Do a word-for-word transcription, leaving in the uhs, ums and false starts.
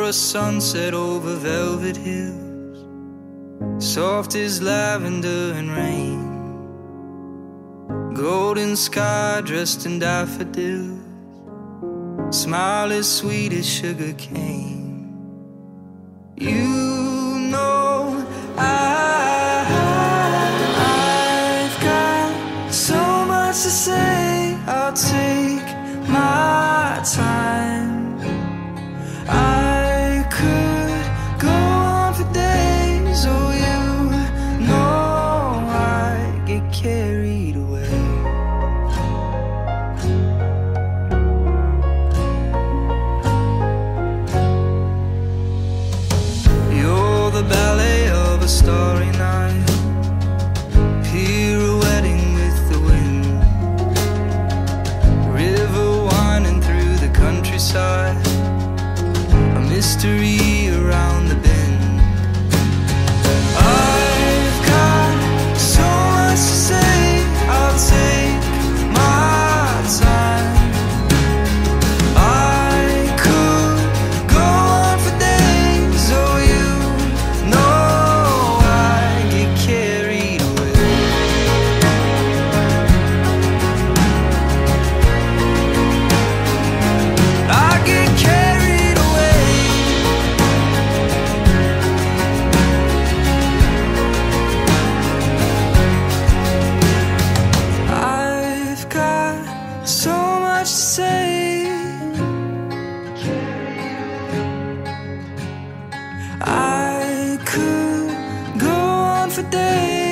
a sunset over velvet hills, soft as lavender and rain, golden sky dressed in daffodils, smile as sweet as sugar cane. You know I, I've got so much to say, I'll take my time. I could go on for days, oh you know I get carried away. You're the ballet of a starry night, pirouetting with the wind, river winding through the countryside, a mystery around the bend. I've got so much to say, I'll take my time. I could go on for days, oh you know I get carried away. I get carried away. I've got so much to say, I could go on for days.